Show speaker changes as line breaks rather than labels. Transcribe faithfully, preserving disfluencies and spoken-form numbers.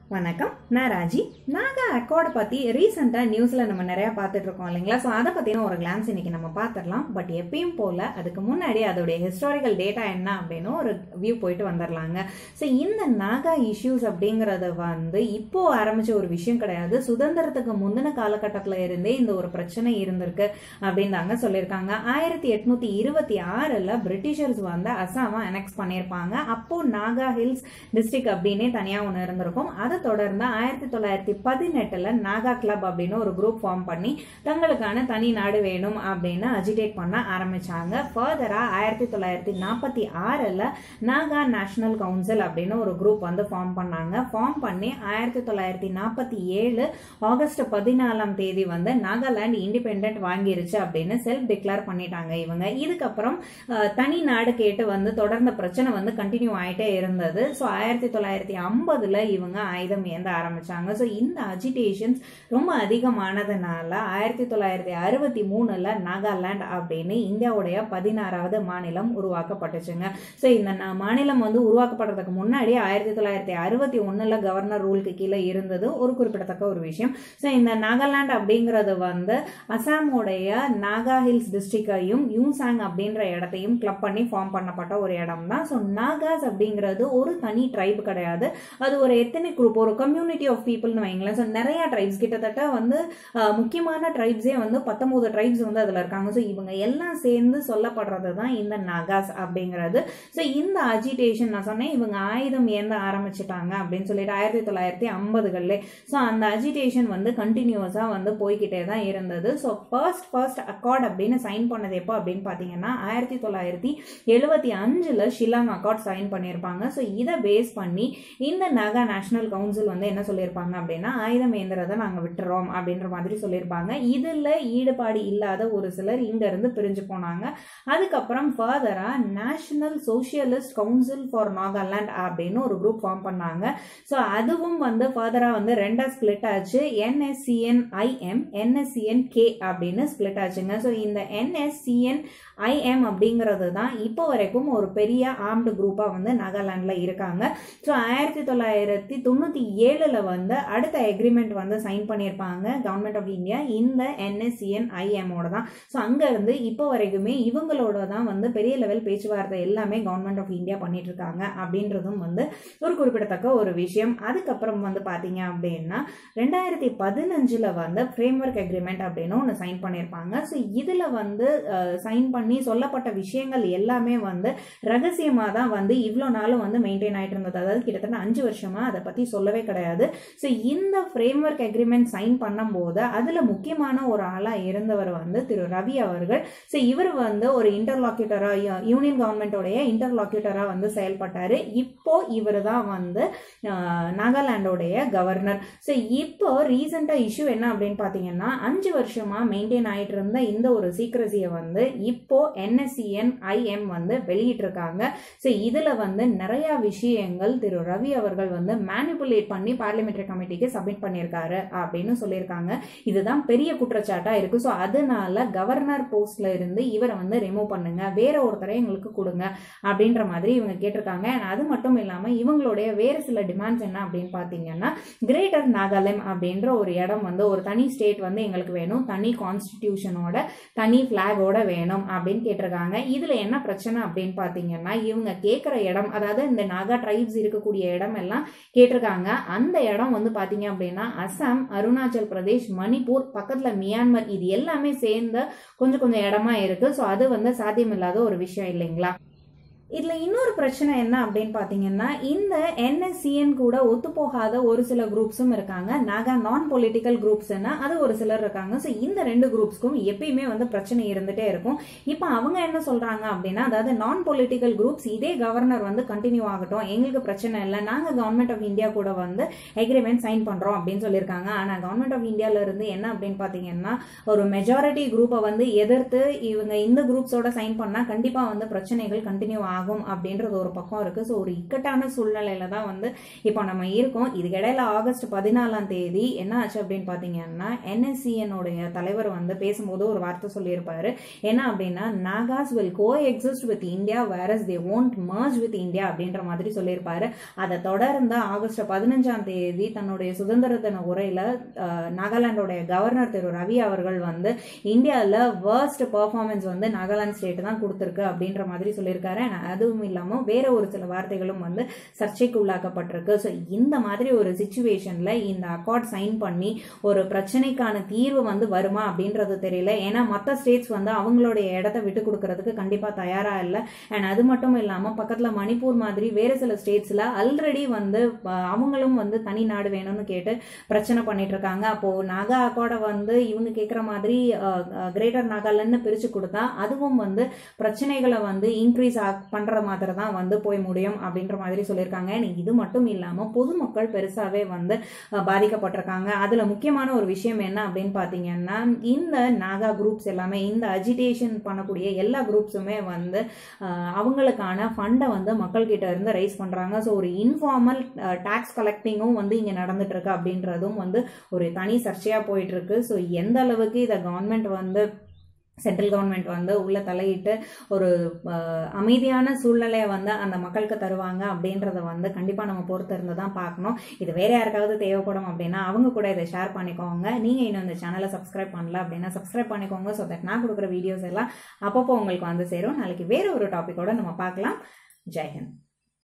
வணக்கம், நான் ராஜி. நாகா அக்கார்ட் பத்தி ரீசெண்டா நியூஸ்ல நம்ம நிறைய பார்த்துட்டு இருக்கோம் இல்லைங்களா? ஸோ அதை பத்தின ஒரு கிளான்ஸ் இன்னைக்கு நம்ம பார்த்துடலாம். பட் எப்பயும் போல அதுக்கு முன்னாடி அதோடைய ஹிஸ்டாரிக்கல் டேட்டா என்ன அப்படின்னு ஒரு வியூ போயிட்டு வந்துடலாங்க. ஸோ இந்த நாகா இஷ்யூஸ் அப்படிங்கறது வந்து இப்போ ஆரம்பிச்ச ஒரு விஷயம் கிடையாது. சுதந்திரத்துக்கு முந்தின காலகட்டத்தில் இருந்தே இந்த ஒரு பிரச்சனை இருந்திருக்கு அப்படின்னு தாங்க சொல்லியிருக்காங்க. ஆயிரத்தி எட்நூத்தி இருபத்தி ஆறுல பிரிட்டிஷர்ஸ் வந்து அசாம அனெக்ஸ் பண்ணியிருப்பாங்க. அப்போ நாகா ஹில்ஸ் டிஸ்ட்ரிக்ட் அப்படின்னே தனியா ஒன்று இருந்திருக்கும். அதை தொடர்ந்து ஆயிரத்தி தொள்ளாயிரத்தி பதினெட்டுல நாகா கிளப் அப்படின்னு ஒரு குரூப் ஃபார்ம் பண்ணி தங்களுக்கான தனி நாடு வேணும் அப்படின்னு அஜிடேட் பண்ண ஆரம்பிச்சாங்க. ஃபர்தரா ஆயிரத்தி தொள்ளாயிரத்தி நாற்பத்தி ஆறுல நாகா நேஷனல் கவுன்சில் அப்படின்னு ஒரு குரூப் வந்து ஃபார்ம் பண்ணாங்க. ஃபார்ம் பண்ணி ஆயிரத்தி தொள்ளாயிரத்தி நாற்பத்தி ஏழு ஆகஸ்ட் பதினாலாம் தேதி வந்து நாகாலாந்து இண்டிபெண்டன்ட் வாங்கிருச்சு அப்படின்னு செல்ஃப் டிக்ளேர் பண்ணிட்டாங்க இவங்க. இதுக்கப்புறம் தனி நாடு கேட்டு வந்து தொடர்ந்த பிரச்சனை வந்து கண்டினியூ ஆயிட்டே இருந்தது. ஸோ ஆயிரத்தி தொள்ளாயிரத்தி ஐம்பதுல இவங்க ஆயுதம் ஏந்த ஆரம்பிச்சாங்க. ஸோ இந்த அஜிடேஷன்ஸ் ரொம்ப அதிகமானதுனால ஆயிரத்தி தொள்ளாயிரத்தி அறுபத்தி மூணுல நாகாலாந்து அப்படின்னு இந்தியாவுடைய பதினாறாவது மாநிலம் உருவாக்கப்பட்டுச்சுங்க. ஸோ இந்த மாநிலம் வந்து உருவாக்கப்படுறதுக்கு முன்னாடி ஆயிரத்தி தொள்ளாயிரத்தி அறுபத்தி ஒண்ணுல கவர்னர் ரூலுக்கு கீழே இருந்தது ஒரு குறிப்பிடத்தக்க ஒரு விஷயம். ஸோ இந்த நாகாலாந்து அப்படிங்கிறது வந்து அசாமோடைய நாகா ஹில்ஸ் டிஸ்ட்ரிக்டையும் யூசாங் அப்படின்ற இடத்தையும் கிளப் பண்ணி ஃபார்ம் பண்ணப்பட்ட ஒரு இடம் தான். ஸோ நாகாஸ் அப்படிங்கிறது ஒரு தனி ட்ரைப் கிடையாது, அது ஒரு எத்தனிக் குரூப், ஒரு கம்யூனிட்டி ஆஃப் பீப்புள்னு வைங்களேன். ஸோ நிறைய ட்ரைப்ஸ், கிட்டத்தட்ட வந்து முக்கியமான ட்ரைப்ஸே வந்து பத்தொன்பது ட்ரைப்ஸ் வந்து அதுல இருக்காங்க. ஸோ இவங்க எல்லாம் சேர்ந்து சொல்லப்படுறது தான் இந்த நாகாஸ் அப்படிங்கிறது. ஸோ இந்த அஜிடேஷன் நான் சொன்னேன், இவங்க ஆயுதம் ஏந்த ஆரம்பிச்சுட்டாங்க அப்படின்னு சொல்லிட்டு ஆயிரத்தி தொள்ளாயிரத்தி ஐம்பதுகள்ல. ஸோ அந்த அஜிடேஷன் வந்து கண்டினியூஸா வந்து போய்கிட்டே தான் இருந்தது. ஸோ ஃபர்ஸ்ட் ஃபர்ஸ்ட் அக்கார்ட் அப்படின்னு சைன் பண்ணது எப்போ அப்படின்னு பாத்தீங்கன்னா ஆயிரத்தி தொள்ளாயிரத்தி எழுபத்தி அஞ்சுல ஷில்லாங் அக்கார்ட் சைன் பண்ணியிருப்பாங்க. ஸோ இதை பேஸ் பண்ணி இந்த நாகா நேஷனல் கவுன்சில் வந்து என்ன சொல்லியிருப்பாங்க அப்படின்னா ஆயுதம் ஏந்திரதை நாங்க விட்டுறோம் அப்படின்ற மாதிரி சொல்லியிருப்பாங்க. இதுல ஈடுபாடு இல்லாத ஒரு சிலர் இங்க இருந்து பிரிஞ்சு போனாங்க. அதுக்கப்புறம் ஃபர்தரா national socialist council for Nagaland அப்படின்னு ஒரு குரூப் ஃபார்ம் பண்ணாங்க. ஸோ அதுவும் வந்து ஃபர்தரா வந்து ரெண்டா ஸ்பிளிட் ஆச்சு. என்எஸ்சிஎன் ஐஎம் என்எஸ்சிஎன் கே அப்படின்னு ஸ்பிளிட் ஆச்சுங்க. ஸோ இந்த என்எஸ்சிஎன் ஐஎம் அப்படிங்கிறது தான் இப்போ வரைக்கும் ஒரு பெரிய ஆர்ம்டு குரூப்பா வந்து நாகாலாந்துல இருக்காங்க. ஸோ ஆயிரத்தி தொள்ளாயிரத்தி தொண்ணூத்தி ஏழுல வந்து அடுத்த அக்ரிமெண்ட் வந்து சைன் பண்ணியிருப்பாங்க கவர்மெண்ட் ஆஃப் இந்தியா இந்த என்எஸ்சிஎன் ஐஎம்மோட தான். ஸோ அங்க இருந்து இப்போ வரைக்குமே இவங்களோட தான் வந்து பெரிய லெவல் பேச்சுவார்த்தை எல்லாமே கவர்மெண்ட் ஆஃப் இந்தியா பண்ணிட்டு இருக்காங்க அப்படின்றதும் வந்து ஒரு குறிப்பிடத்தக்க ஒரு விஷயம். அதுக்கப்புறம் வந்து பாத்தீங்க அப்படின்னா ரெண்டாயிரத்தி பதினஞ்சுல வந்து ஃப்ரேம்வொர்க் அக்ரிமெண்ட் அப்படின்னு ஒன்று சைன் பண்ணியிருப்பாங்க. ஸோ இதுல வந்து சைன் பண்ணி சொல்லப்பட்ட விஷயங்கள் எல்லாமே வந்து ரகசியமா தான் வந்து இவ்வளவு நாளும் வந்து மெயின்டைன் ஆயிட்டு இருந்தது. அதாவது கிட்டத்தட்ட அஞ்சு வருஷமா அதை பத்தி சொல்லவே கிடையாது. ஸோ இந்த ஃப்ரேம்வொர்க் அக்ரிமெண்ட் சைன் பண்ணும் போது அதுல முக்கியமான ஒரு ஆளா இருந்தவர் வந்து திரு ரவி அவர்கள். ஸோ இவர் வந்து ஒரு இன்டர்லாக்யூட்டரா, யூனியன் கவர்மெண்டோடைய இன்டர்லாக்யூட்டரா வந்து செயல்பட்டாரு. இப்போ இவர் தான் வந்து நாகாலாண்டோடைய கவர்னர். ஸோ இப்போ ரீசெண்டா இஷ்யூ என்ன அப்படின்னு பாத்தீங்கன்னா அஞ்சு வருஷமா மெயின்டைன் ஆயிட்டு இருந்த இந்த ஒரு சீக்ரசியை வந்து இப்போ என்எஸ்சிஎன் ஐஎம் வந்து வெளியிட்டு இருக்காங்க. ஸோ இதுல வந்து நிறைய விஷயங்கள் திரு ரவி அவர்கள் வந்து மேனிபுலேட் பண்ணி பார்லிமெண்டரி கமிட்டிக்கு சப்மிட் பண்ணியிருக்காரு அப்படின்னு சொல்லியிருக்காங்க. இதுதான் பெரிய குற்றச்சாட்டா இருக்கு. ஸோ அதனால கவர்னர் போஸ்ட்ல இருந்து இவரை வந்து ரிமூவ் பண்ணுங்க, வேற ஒருத்தரை எங்களுக்கு கொடுங்க அப்படின்ற மாதிரி இவங்க கேட்டிருக்காங்க. அது மட்டும் இல்லாம இவங்களுடைய வேற சில டிமாண்ட்ஸ் என்ன அப்படின்னு பாத்தீங்கன்னா கிரேட்டர் நாகாலாந்து அப்படின்ற ஒரு இடம் வந்து ஒரு தனி ஸ்டேட் வந்து எங்களுக்கு வேணும், தனி கான்ஸ்டிடியூஷனோட தனி பிளாகோட வேணும் அப்படின்னு கேட்டிருக்காங்க. இதுல என்ன பிரச்சனை அப்படின்னு பாத்தீங்கன்னா இவங்க கேட்கிற இடம், அதாவது இந்த நாகா ட்ரைப்ஸ் இருக்கக்கூடிய இடம் எல்லாம் கேட்டிருக்காங்க. அந்த இடம் வந்து பாத்தீங்க அப்படின்னா அசாம், அருணாச்சல் பிரதேஷ், மணிப்பூர், பக்கத்துல மியான்மர், இது எல்லாமே சேர்ந்த கொஞ்சம் கொஞ்சம் இடமா இருக்கு. ஸோ அது வந்து சாத்தியமில்லாத ஒரு விஷயம் இல்லைங்களா? இதுல இன்னொரு பிரச்சனை என்ன அப்படின்னு பாத்தீங்கன்னா இந்த என்எஸ்சிஎன் கூட ஒத்து போகாத ஒரு சில குரூப்ஸும் இருக்காங்க. நாகா நான் பொலிட்டிக்கல் குரூப்ஸ் அது ஒரு சிலர் இருக்காங்க. ஸோ இந்த ரெண்டு குரூப்ஸ்க்கும் எப்பயுமே வந்து பிரச்சனை இருந்துட்டே இருக்கும். இப்போ அவங்க என்ன சொல்றாங்க அப்படின்னா அதாவது நான் பொலிட்டிக்கல் குரூப்ஸ் இதே கவர்னர் வந்து கண்டினியூ ஆகட்டும், எங்களுக்கு பிரச்சனை இல்லை, நாங்க கவர்மெண்ட் ஆஃப் இந்தியா கூட வந்து அக்ரிமெண்ட் சைன் பண்றோம் அப்படின்னு சொல்லியிருக்காங்க. ஆனா கவர்மெண்ட் ஆஃப் இந்தியால இருந்து என்ன அப்படின்னு பாத்தீங்கன்னா ஒரு மெஜாரிட்டி குரூப்பை வந்து எதிர்த்து இவங்க இந்த குரூப்ஸோட சைன் பண்ணா கண்டிப்பா வந்து பிரச்சனைகள் கண்டினியூ ஆகும் அப்படின்றது ஒரு பக்கம் இருக்கு. ஸோ ஒரு இக்கட்டான சூழ்நிலையில தான் வந்து இப்போ நம்ம இருக்கோம். இதுக்கிடையில ஆகஸ்ட் பதினாலாம் தேதி என்ன ஆச்சு அப்படின்னு பாத்தீங்கன்னா என்எஸ்சிஎனுடைய தலைவர் வந்து பேசும்போது ஒரு வார்த்தை சொல்லியிருப்பாரு. என்ன அப்படின்னா Nagas will coexist with India whereas they won't merge with India அப்படின்ற மாதிரி சொல்லியிருப்பாரு. அதை தொடர்ந்து ஆகஸ்ட் பதினஞ்சாம் தேதி தன்னுடைய சுதந்திர தின உரையில நாகாலாண்டோடைய கவர்னர் திரு ரவி அவர்கள் வந்து இந்தியாவில் வேர்ஸ்ட் பெர்ஃபார்மன்ஸ் வந்து நாகாலாந்து ஸ்டேட் தான் கொடுத்திருக்கு அப்படின்ற மாதிரி சொல்லியிருக்காரு. அதுவும் இல்லாம வேற ஒரு சில வார்த்தைகளும் வந்து சர்ச்சைக்கு உள்ளாக்கப்பட்டிருக்கு. ஸோ இந்த மாதிரி ஒரு சிச்சுவேஷன்ல இந்த அக்கார்ட் சைன் பண்ணி ஒரு பிரச்சனைக்கான தீர்வு வந்து வருமா அப்படின்றது தெரியல. ஏன்னா மற்ற ஸ்டேட்ஸ் வந்து அவங்களுடைய இடத்த விட்டு கொடுக்கறதுக்கு கண்டிப்பா தயாரா இல்லை. அண்ட் அது மட்டும் இல்லாம பக்கத்துல மணிப்பூர் மாதிரி வேற சில ஸ்டேட்ஸ்ல ஆல்ரெடி வந்து அவங்களும் வந்து தனி நாடு வேணும்னு கேட்டு பிரச்சனை பண்ணிட்டு இருக்காங்க. அப்போ நாகா அக்கார்டை வந்து இவங்க கேட்கிற மாதிரி கிரேட்டர் நாகாலாந்து பிரிச்சு கொடுத்தா அதுவும் வந்து பிரச்சனைகளை வந்து இன்க்ரீஸ் பண்ற மாதிரி தான் வந்து போய் முடியும் அப்படின்ற மாதிரி சொல்லியிருக்காங்க. இது மட்டும் இல்லாம பொதுமக்கள் பெருசாவே வந்து பாதிக்கப்பட்டிருக்காங்க. அதுல முக்கியமான ஒரு விஷயம் என்ன அப்படின்னு பாத்தீங்கன்னா இந்த நாகா குரூப்ஸ் எல்லாமே இந்த அஜிடேஷன் பண்ணக்கூடிய எல்லா குரூப்ஸுமே வந்து அவங்களுக்கான ஃபண்டை வந்து மக்கள் கிட்ட இருந்து ரைஸ் பண்றாங்க. ஸோ ஒரு இன்ஃபார்மல் டாக்ஸ் கலெக்டிங்கும் வந்து இங்க நடந்துட்டு இருக்கு அப்படின்றதும் வந்து ஒரு தனி சர்ச்சையா போயிட்டு இருக்கு. ஸோ எந்த அளவுக்கு இதை கவர்மெண்ட் வந்து சென்ட்ரல் கவர்மெண்ட் வந்து உள்ள தலையிட்டு ஒரு அமைதியான சூழ்நிலையை வந்து அந்த மக்களுக்கு தருவாங்க அப்படின்றத வந்து கண்டிப்பா நம்ம பொறுத்து இருந்து தான் பார்க்கணும். இது வேற யாருக்காவது தேவைப்படும் அப்படின்னா அவங்க கூட இதை ஷேர் பண்ணிக்கோங்க. நீங்க இன்னும் இந்த சேனலை சப்ஸ்கிரைப் பண்ணல அப்படின்னா சப்ஸ்கிரைப் பண்ணிக்கோங்க. ஸோ தட் நான் கொடுக்குற வீடியோஸ் எல்லாம் அப்பப்போ உங்களுக்கு வந்து சேரும். நாளைக்கு வேற ஒரு டாபிக்கோட நம்ம பார்க்கலாம். ஜெய் ஹிந்த்.